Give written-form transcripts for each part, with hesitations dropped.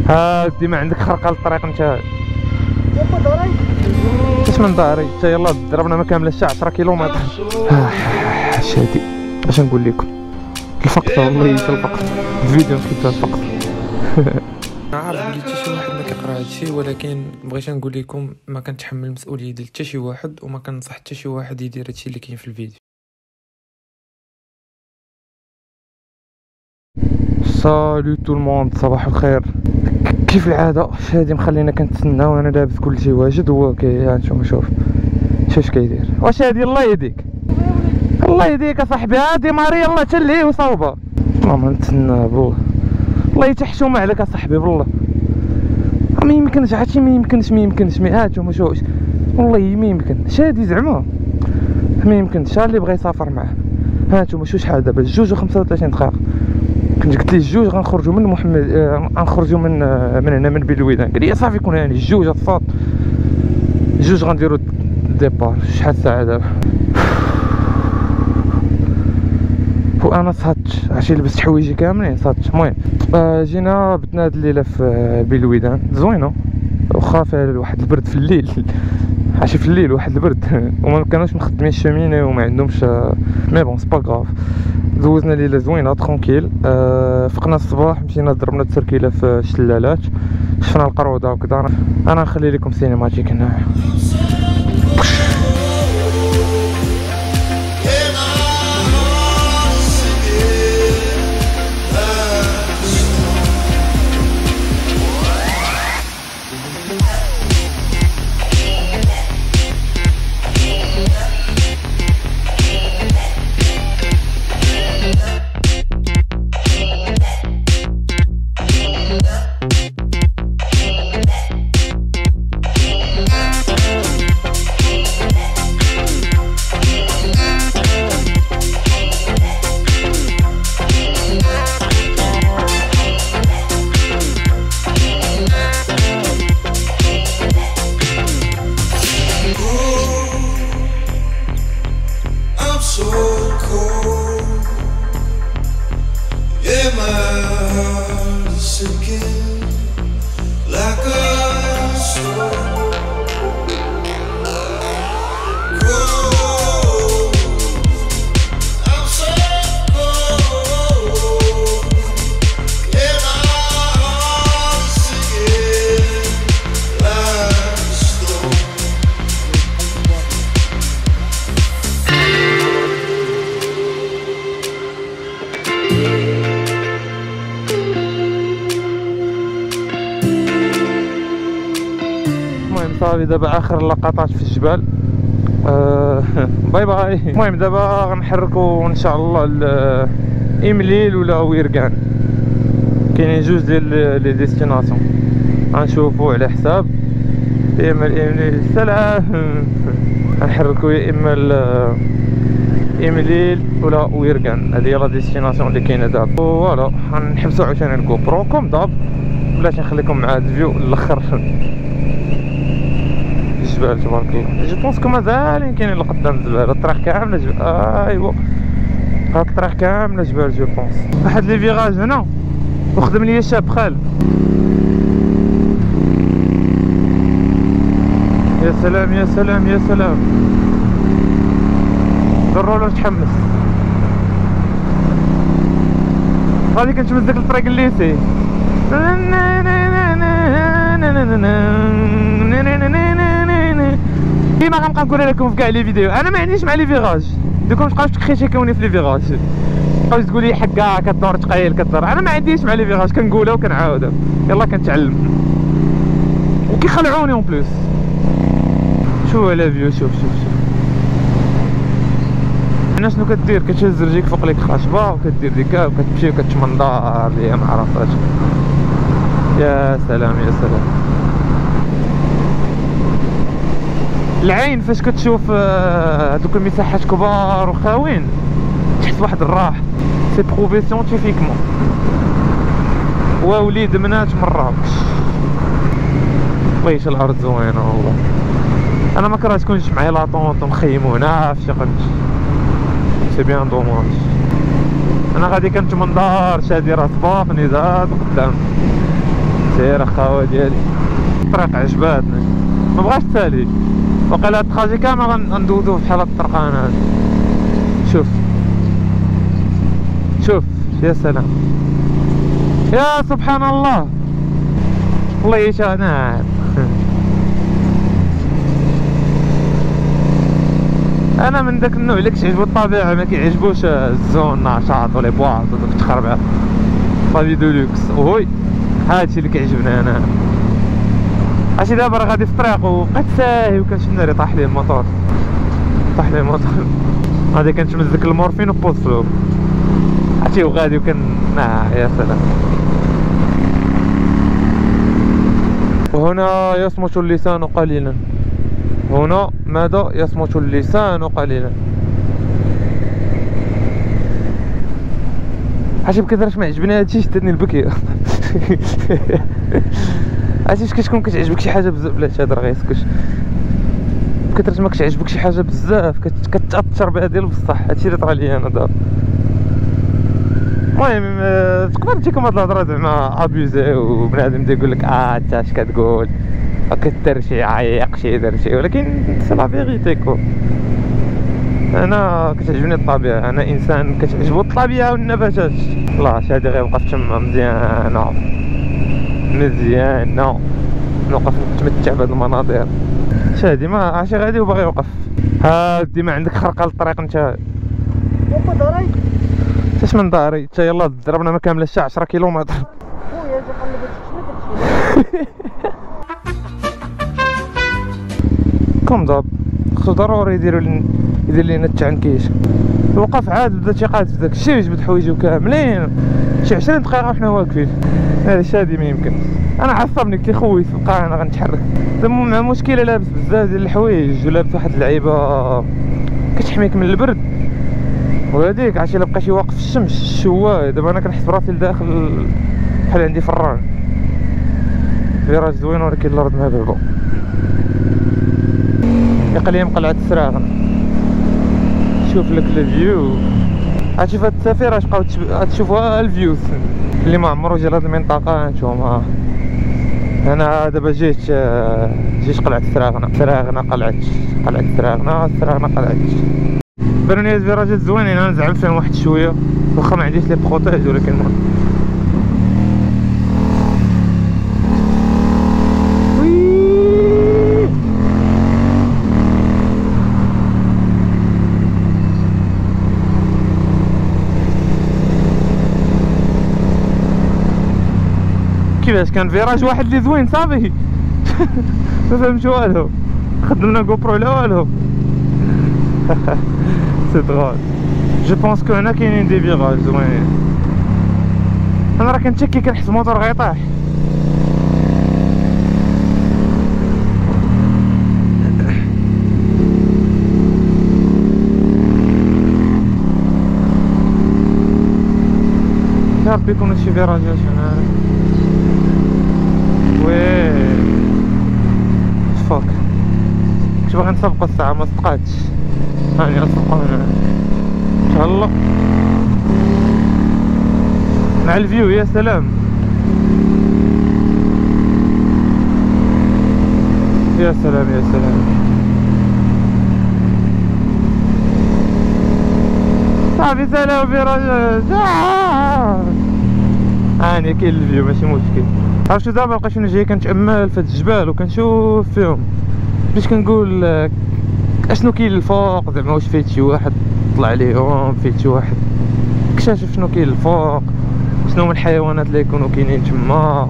هادي ما عندك خرقه للطريق انت. اش من داري حتى يلاه ضربنا ما كاملاش 10 كيلومتر. شادي اش نقول لكم، الفقط والله حتى الفقط الفيديو كيف الفقط. عارف بلي حتى شي واحد ما كيقرا هادشي، ولكن بغيت نقول لكم ما كنتحمل المسؤوليه ديال حتى شي واحد، وما كنصح حتى شي واحد يدير هادشي اللي كاين في الفيديو. سالو تو الموند، صباح الخير. كيف العاده شادي مخلينا كنتسنى وانا لابس كلشي واجد، هو نتوما شوف اش كيدير. واش هادي الله يهديك الله يهديك اصاحبي، هادي ماري يلاه تلهي وصوبه. والله ما نتسنى بالله، الله يتحشوم عليك اصاحبي بالله. ما يمكنش هادشي، ما يمكنش هانتوما شوف والله ما يمكن شادي زعما ما يمكنش. اللي بغى يسافر معاه هانتوما شو شحال دابا 2:35 دقيقه. كنت قلت ليه 2 غنخرجوا من محمد، غنخرجوا من هنا من بلويدان. قال لي صافي كون هاني 2 الصوت 2 غنديروا ديبار. شحال الساعه دابا؟ وانا صهدت عرفتي، لبست حوايجي كاملين صهدت. المهم جينا بتنا هاد الليله في بلويدان زوينه، واخا فيها واحد البرد في الليل عرفتي، في الليل واحد البرد وما كانوش مخدمين الشمينه وما عندهمش مي بون سي با غاف. دوزنا ليله زوينه ترونكيل. فقنا الصباح مشينا ضربنا التركيله في الشلالات، شفنا القروضه وكذا. انا نخلي لكم سينماتيك هنا. صافي دابا اخر اللقطات في الجبال. باي باي. المهم دابا غنحركوا ان شاء الله لإمليل ولا ويركان، كاينين جوج ديال لي ديستيناسيون غنشوفوا على حساب. يا اما الإمليل سلام غنحركوا يا اما إمليل ولا ويركان، هذه هي لا ديستيناسيون اللي كاينه دابا. فوالا غنحبسوا عاوتاني الكوبرو كوم داب، بلاتي نخليكم مع هاد الفيو الاخر. الجبال تبارك الله، جو بونس كو مازالين كاينين لقدام الجبال، الطريق كامله جبال. ايوا هاك الطريق كامله جبال جو بونس. واحد لي فيراج هنا وخدم ليا شاب خال. يا سلام يا سلام يا سلام، ضروري تحمس. غادي كنتمزك الطريق الليسي. كيما غنبقى نقول لكم في كاع لي فيديو، انا ما عنديش مع لي فيراج. دوك مابقاوش تكريتيكوني في لي فيراج، مابقاوش تقول لي حكا كدور تقيل كدور. انا ما عنديش مع لي فيراج، كنقولها وكنعاودها، يلا كنتعلم وكيخلعوني اون بلوس. شوف على فيو، شوف هنا شنو كدير، كتهز رجليك فوق ليك خشبه وكدير ديكا وكتمشي وكتمنظر ليا ما عرفتش. يا سلام يا سلام. العين فاش كتشوف هذوك المساحات كبار وخاوين تحس واحد الراحه، سي بروفي سيانتيفيكمون. ووليد منات مراكش، والله الارض زوينه والله. انا ما كرهت تكونش معايا لاطونط ومخيمو هنا في شي قنت، سي بيان دوماج. انا غادي كنتمنظر شادي راه صباط نزاد قدام، سير الخاوه ديالي الطريق عجباتني ما بغاش تسالي وقال هاد التراجي كامل غندوزو بحال هاد الطرقان هاد شوف شوف يا سلام يا سبحان الله والله يشانات انا من داك النوع اللي كتعجبو الطبيعه ما كيعجبوش الزون نشاط ولا بواط ودوك التخربيق طابي دولوكس وي هادشي اللي كيعجبني انا عرفتي دابا راه غادي في الطريق وبقيت ساهي وكنشم ناري طاح لي الموطور غادي كنتمزك المورفين وبوز فلو عرفتي وغادي يا سلام وهنا يصمت اللسان قليلا هنا ماذا يصمت اللسان قليلا عرفتي بكثرش ما عجبني هادشي شدني البكيه عرفتي فاش كتكون كتعجبك شي حاجه بزاف بلاتي هضر غير سكت بكثرش ما كتعجبك شي حاجه بزاف كتاثر بها ديال بصح هادشي اللي طرا ليا انا دابا المهم تقدر تجيكم هاد الهضره زعما ابيزي وبنادم يقول لك انت اش كتقول كدير شي عيق شي دار شي ولكن سي لا فيغيتي كو انا كتعجبني الطبيعه انا انسان كتعجبو الطبيعه والنباتات لا شي هادي غير وقفت تما مزيانه نوقف نتمتع بهاد المناظر شادي ما عرفتي غادي وباغي يوقف هادي ما عندك خرقه للطريق انت وقف داري اش من داري حتى يلاه ضربنا ما كاملاش 10 كيلومتر خويا اجي قلبت شنو كتشوف كوم داب خصو ضروري يدير لينا التعنكيش وقف عاد بدا تيقاد في داك الشيء ويجبد حوايجو كاملين شي 20 دقيقه وحنا واقفين هذا شادي ما يمكن انا عصبني كيخويت بقى انا غنتحرك مع مشكله لابس بزاف ديال الحوايج ولابس واحد اللعيبه كتحميك من البرد وهذيك عرفتي الا بقيتي واقف في الشمس الشوايه دابا انا كنحس براسي لداخل بحال عندي فران فيراج زوين ولكن الارض مهببه يقليم قلعه السراغن شوف لك الفيو عرفتي في هاد السفيره اش بقاو تشوفوا الفيوز اللي ما عمرو جا لهاد المنطقه هانتوما انا دابا جيت قلعه سراغنه قلعه بانوا لي الفيراجات زوينين انا زعلت فيهم واحد شويه واخا ما عنديش لي بروتيج ولكن كيفاش كان فيراج واحد اللي زوين صافي ما فهمتش والو خدمنا غوبرو لا والو سي دغول جو بونس كو هنا كاينين دي فيراج زوينين انا راه كنتشكي كنحس الموتور غيطيح يا ربي يكونوا شي فيراجات هنا وي فوك كنت باغي نسبقو الساعة ما صدقاتش هاني نسبقو هنا ان شاء الله مع الفيو يا سلام يا سلام صافي سلام فيراجات هاني كاين الفيو ماشي مشكل عرفتو دابا لقيت انا جاي كنتامل في هاد الجبال وكنشوف فيهم باش كنقول اشنو كاين الفوق زعما واش فايت شي واحد طلع ليهم فايت شي واحد اكتشف شنو كاين الفوق شنو هما الحيوانات اللي يكونوا كاينين تما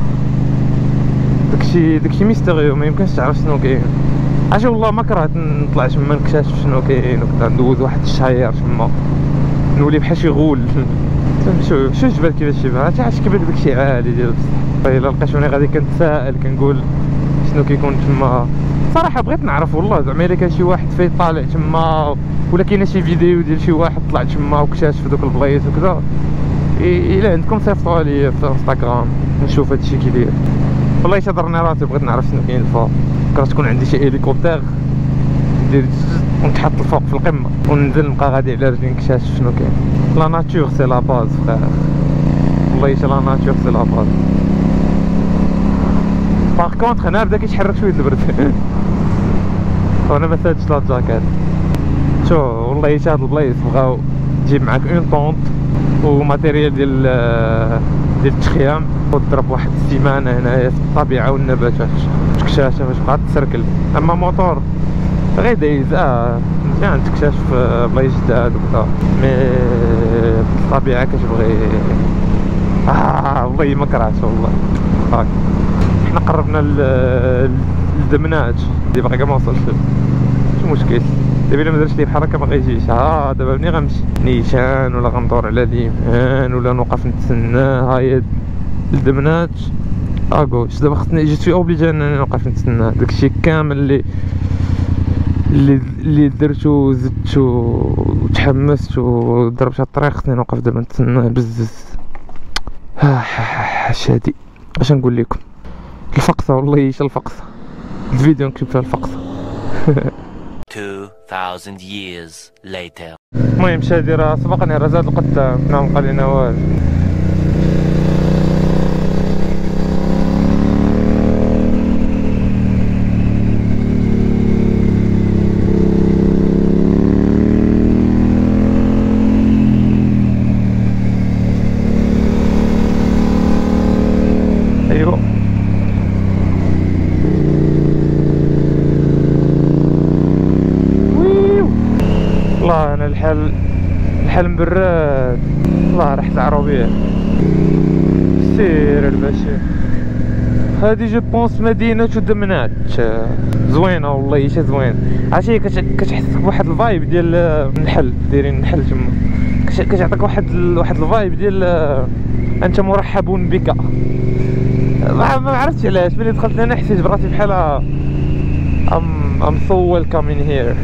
داكشي ميستيريو ما يمكنش تعرف شنو كاين عرفتي والله ما كرهت نطلع تما نكتشف شنو كاين وكذا ندوز واحد الشهير تما نولي بحال شي غول شوف الجبال كيفاش شبه عرفتي كيبان داكشي عالي ديال بصح الا لقيتوني غادي كنتسائل كنقول شنو كيكون تما صراحه بغيت نعرف والله زعما الا كان شي واحد فايت طالع تما ولا كاينه شي فيديو ديال شي واحد طلع تما واكتشف دوك البلايص وكذا الا عندكم صيفطوها لي في انستغرام نشوف هادشي كيداير والله تضرني راسي بغيت نعرف شنو كاين الفوق كره تكون عندي شي هليكوبتر ندير ونتحط الفوق في القمه وننزل نبقى غادي على رجلي نكتشف شنو كاين لا ناتور سي لا باز فخير والله لا ناتور سي لا باز كونتخ هنا بدا كيتحرك شويه البرد. وانا ما سادش لا جاكيت. شو والله حتى هاد البلايص بغاو تجيب معاك اون طونط وماتيريال ديال التخيام وتضرب واحد السيمانه هنايا في الطبيعه والنباتات تكتشف باش بقات تسركل. اما موتور غير دايز مزيان تكتشف بلايص جداد وكذا، مي الطبيعه كتبغي والله ما كرهتش والله. حنا قربنا للدمناج اللي باقي ما وصلش، مش مشكل. دابا الا ما درتش ليه بحال هكا ما غيجيش. دابا ملي غنمشي نيشان ولا غندور على ليمان ولا نوقف نتسنى هاي الدمناج اكوش. دابا خصني جيت في اوبليجي انني نوقف نتسنى داكشي كامل اللي درتو وزدتو وتحمست وضربت على الطريق. خصني نوقف دابا نتسنى بزز. شادي اش نقول لكم، الفقصه والله حتى الفقصه. الفيديو نكتب فيها الفقصه. 2000 years later. المهم شادي راه سبقني، راه زاد القدام، ما بقى لينا والو. ايوا والله انا الحال مبرد والله. ريحة العربية سير الباشا. هادي جو بونس مدينة دمناج زوينة والله حتى زوين. عرفتي كتحس بواحد الفايب ديال النحل، دايرين النحل تما كتعطيك واحد الفايب ديال انت مرحب بك. ما عرفتش علاش ملي دخلت هنا حسيت براسي بحال ام سو ويلكامين هير.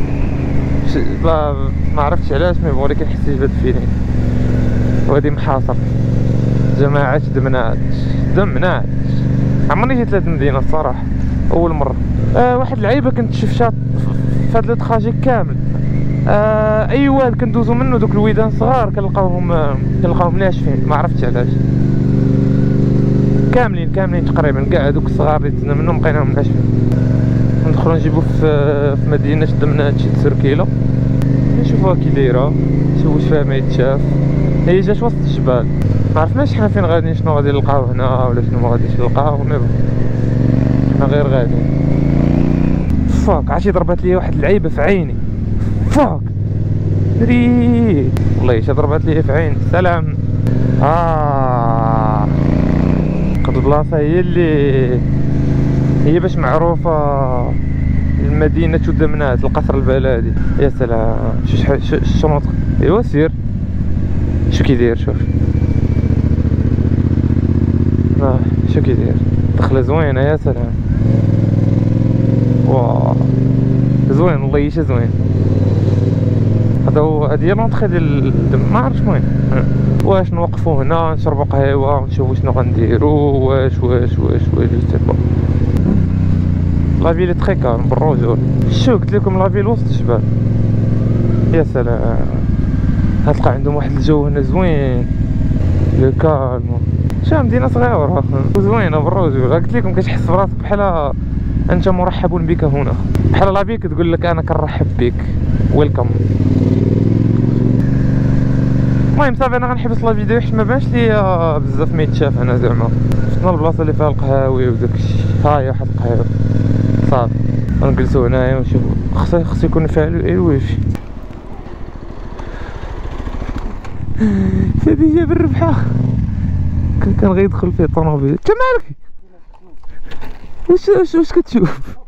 ما عرفتش علاش مي ولكن حسيت بهاد الفيلين. وهادي محاصر جماعة دمناج. عمرني جيت لهاد المدينة الصراحة أول مرة. واحد اللعيبة كنت شفتها في هاد التراجي كامل. أي واد كندوزو منو دوك الويدان صغار كنلقاوهم ناشفين، ما عرفتش علاش. كاملين تقريبا كاع دوك الصغار اللي دزنا منهم لقيناهم ناشفين. ندخلو نجيبو في مدينة دمناج شي تسركيلة نشوفوها كي دايرة، نشوفو واش فيها ما يتشاف. هي جات وسط الجبال، ما عرفناش حنا فين غاديين، شنو غادي نلقاو هنا ولا شنو ما غاديش نلقاو. مي حنا غير غاديين. فاك عرفتي ضربات ليا واحد اللعيبة في عيني. فاك ريت والله اش ضربات ليا في عيني. سلام. قد البلاصة هي باش معروفة المدينة دمناج، القصر البلدي. يا سلام شو الشنطة. ايوا سير شو كيدير. شوف شو كيدير. دخلة زوينة يا سلام. واو زوين والله حتى زوين. هادي هي لونطخي ديال ما عرفتش. المهم واش نوقفو هنا نشربو قهيوة ونشوفو شنو غنديرو. واش لا فيل تري كالم بالرجول. شو قلت لكم لا فيل وسط الجبال. يا سلام غتلقى عندهم واحد الجو هنا زوين لو كالم. شو مدينة صغيرة زوينة بالرجول. قلت لكم كتحس براسك بحال انت مرحب بك هنا، بحال لا فيل كتقول لك انا كنرحب بك ويلكم. المهم صافي انا غنحبس لا فيديو حيت ما بانش ليا بزاف ما يتشاف. انا زعما شفنا البلاصه اللي فيها القهاوي وداكشي. ها هي واحد القهيوه صافي غنجلسو هنايا ونشوفو. خصو يكون فيها الواي فاي. هادي جاب الربحه كان غيدخل فيه الطوموبيل. انت مالك واش كتشوف؟